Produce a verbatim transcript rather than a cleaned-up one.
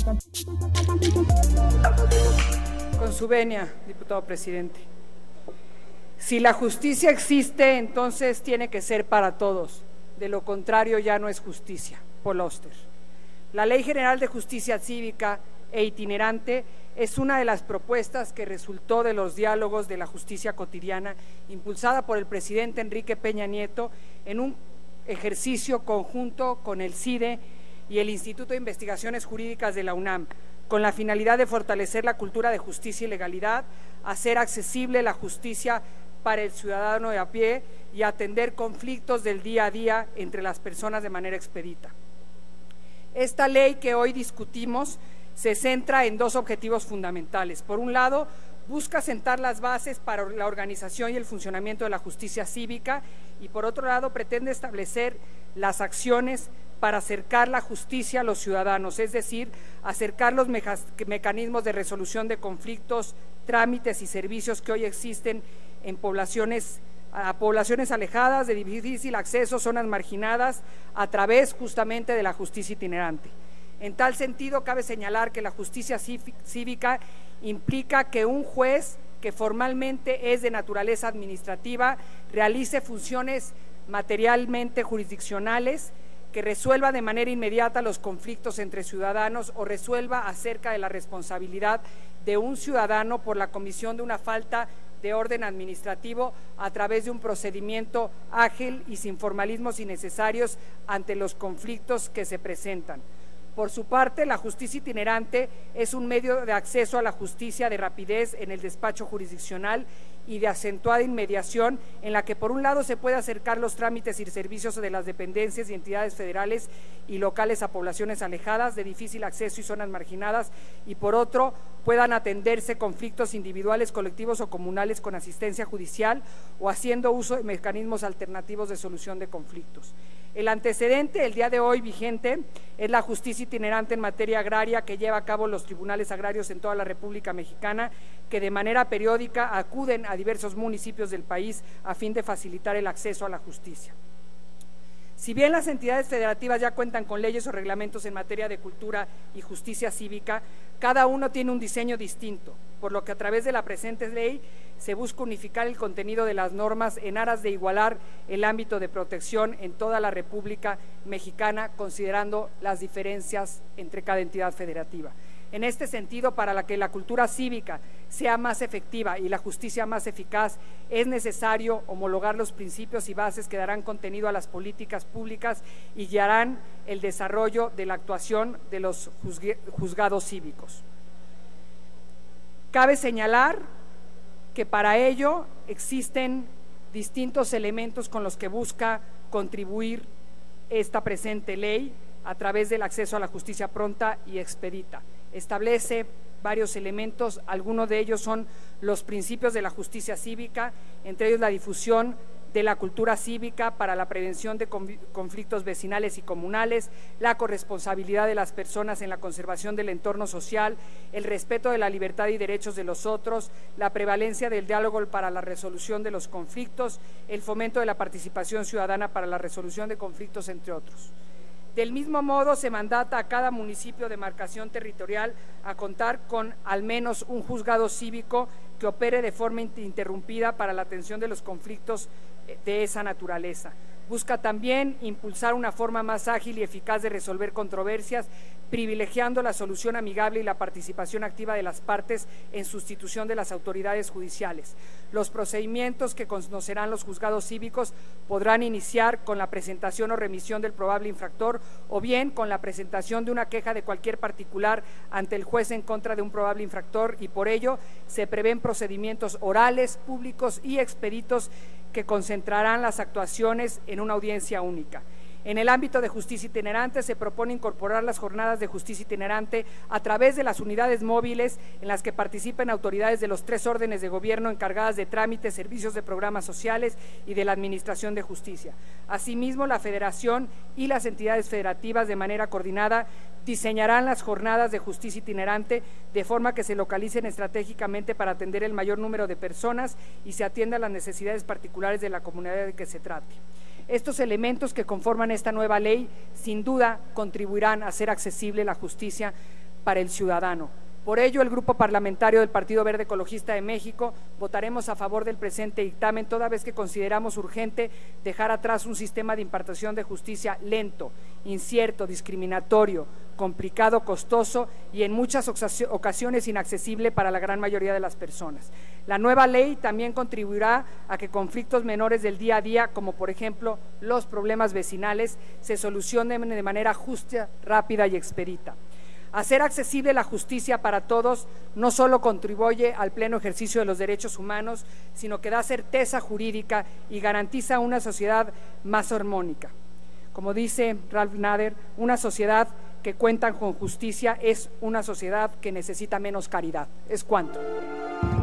Con su venia, diputado presidente. Si la justicia existe, entonces tiene que ser para todos. De lo contrario, ya no es justicia. Paul Auster. La Ley General de Justicia Cívica e Itinerante es una de las propuestas que resultó de los diálogos de la justicia cotidiana impulsada por el presidente Enrique Peña Nieto en un ejercicio conjunto con el C I D E y el Instituto de Investigaciones Jurídicas de la UNAM, con la finalidad de fortalecer la cultura de justicia y legalidad, hacer accesible la justicia para el ciudadano de a pie y atender conflictos del día a día entre las personas de manera expedita. Esta ley que hoy discutimos se centra en dos objetivos fundamentales. Por un lado, busca sentar las bases para la organización y el funcionamiento de la justicia cívica y por otro lado pretende establecer las acciones para acercar la justicia a los ciudadanos, es decir, acercar los mecanismos de resolución de conflictos, trámites y servicios que hoy existen en poblaciones, a poblaciones alejadas, de difícil acceso, zonas marginadas, a través justamente de la justicia itinerante. En tal sentido, cabe señalar que la justicia cívica implica que un juez que formalmente es de naturaleza administrativa realice funciones materialmente jurisdiccionales, que resuelva de manera inmediata los conflictos entre ciudadanos o resuelva acerca de la responsabilidad de un ciudadano por la comisión de una falta de orden administrativo a través de un procedimiento ágil y sin formalismos innecesarios ante los conflictos que se presentan. Por su parte, la justicia itinerante es un medio de acceso a la justicia de rapidez en el despacho jurisdiccional y de acentuada inmediación, en la que por un lado se puede acercar los trámites y servicios de las dependencias y entidades federales y locales a poblaciones alejadas, de difícil acceso y zonas marginadas, y por otro puedan atenderse conflictos individuales, colectivos o comunales con asistencia judicial o haciendo uso de mecanismos alternativos de solución de conflictos. El antecedente, el día de hoy vigente, es la justicia itinerante en materia agraria que lleva a cabo los tribunales agrarios en toda la República Mexicana, que de manera periódica acuden a diversos municipios del país a fin de facilitar el acceso a la justicia. Si bien las entidades federativas ya cuentan con leyes o reglamentos en materia de cultura y justicia cívica, cada uno tiene un diseño distinto, por lo que a través de la presente ley se busca unificar el contenido de las normas en aras de igualar el ámbito de protección en toda la República Mexicana, considerando las diferencias entre cada entidad federativa. En este sentido, para la que la cultura cívica sea más efectiva y la justicia más eficaz, es necesario homologar los principios y bases que darán contenido a las políticas públicas y guiarán el desarrollo de la actuación de los juzgados cívicos. Cabe señalar que para ello existen distintos elementos con los que busca contribuir esta presente ley a través del acceso a la justicia pronta y expedita. Establece varios elementos, algunos de ellos son los principios de la justicia cívica, entre ellos la difusión de la cultura cívica para la prevención de conflictos vecinales y comunales, la corresponsabilidad de las personas en la conservación del entorno social, el respeto de la libertad y derechos de los otros, la prevalencia del diálogo para la resolución de los conflictos, el fomento de la participación ciudadana para la resolución de conflictos, entre otros. Del mismo modo, se mandata a cada municipio de demarcación territorial a contar con al menos un juzgado cívico que opere de forma ininterrumpida para la atención de los conflictos de esa naturaleza. Busca también impulsar una forma más ágil y eficaz de resolver controversias, privilegiando la solución amigable y la participación activa de las partes en sustitución de las autoridades judiciales. Los procedimientos que conocerán los juzgados cívicos podrán iniciar con la presentación o remisión del probable infractor o bien con la presentación de una queja de cualquier particular ante el juez en contra de un probable infractor, y por ello se prevén procedimientos orales, públicos y expeditos que concentrarán las actuaciones en una audiencia única. En el ámbito de justicia itinerante se propone incorporar las jornadas de justicia itinerante a través de las unidades móviles en las que participen autoridades de los tres órdenes de gobierno encargadas de trámites, servicios de programas sociales y de la administración de justicia. Asimismo, la Federación y las entidades federativas de manera coordinada diseñarán las jornadas de justicia itinerante de forma que se localicen estratégicamente para atender el mayor número de personas y se atienda las necesidades particulares de la comunidad de que se trate. Estos elementos que conforman esta nueva ley sin duda contribuirán a hacer accesible la justicia para el ciudadano. Por ello, el Grupo Parlamentario del Partido Verde Ecologista de México votaremos a favor del presente dictamen, toda vez que consideramos urgente dejar atrás un sistema de impartición de justicia lento, incierto, discriminatorio, complicado, costoso y en muchas ocasiones inaccesible para la gran mayoría de las personas. La nueva ley también contribuirá a que conflictos menores del día a día, como por ejemplo los problemas vecinales, se solucionen de manera justa, rápida y expedita. Hacer accesible la justicia para todos no solo contribuye al pleno ejercicio de los derechos humanos, sino que da certeza jurídica y garantiza una sociedad más armónica. Como dice Ralph Nader, una sociedad que cuenta con justicia es una sociedad que necesita menos caridad. Es cuanto.